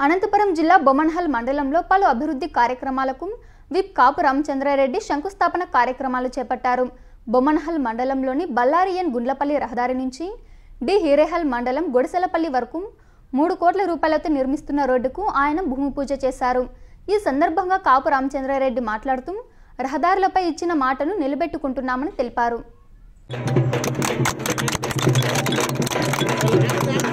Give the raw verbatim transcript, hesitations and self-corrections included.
అనంతపురం జిల్లా బొమ్మన్హల్ మండలంలో పలు అభివృద్ధి కార్యక్రమాలకు విప్ కాపు రామచంద్రారెడ్డి శంకుస్థాపన కార్యక్రమాలు చేపట్టారు. బొమ్మన్హల్ మండలంలోని బల్లారియన్ గుండ్లపల్లి రహదారి నుంచి డి హిరేహల్ మండలం గొడిసెలపల్లి వరకు మూడు కోట్ల రూపాయలతో నిర్మిస్తున్న రోడ్డుకు ఆయన భూమి పూజ చేశారు. ఈ సందర్భంగా కాపు రామచంద్రారెడ్డి మాట్లాడుతూ రహదారులపై ఇచ్చిన మాటను నిలబెట్టుకుంటున్నామని తెలిపారు.